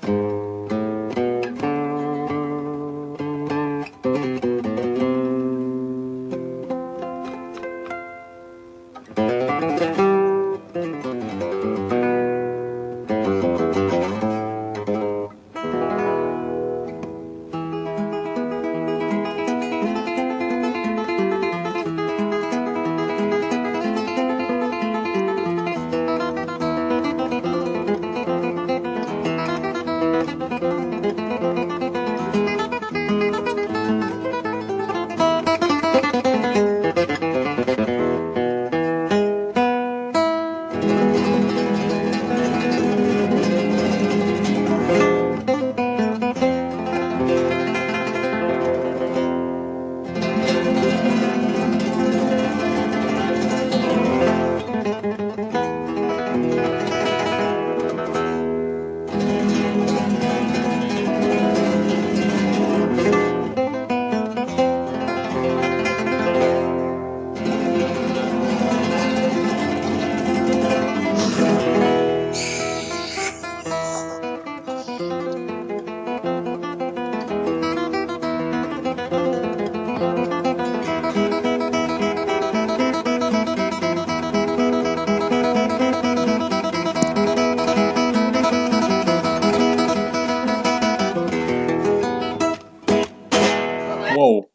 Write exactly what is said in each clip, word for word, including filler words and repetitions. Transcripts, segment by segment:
Whoa.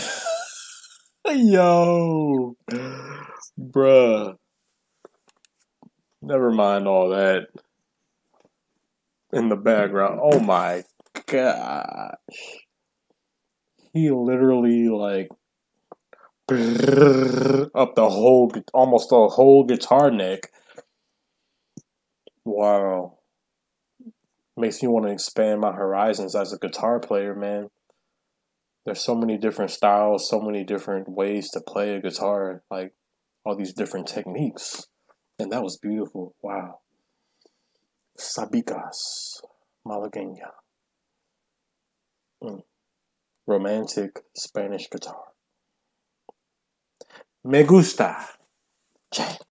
Yo. Bruh. Never mind all that in the background. Oh my god. He literally like up the whole, almost the whole guitar neck. Wow. Makes me want to expand my horizons as a guitar player, man. There's so many different styles, so many different ways to play a guitar, like all these different techniques. And that was beautiful. Wow. Sabicas Malaguena. Mm. Romantic Spanish guitar. Me gusta. Che.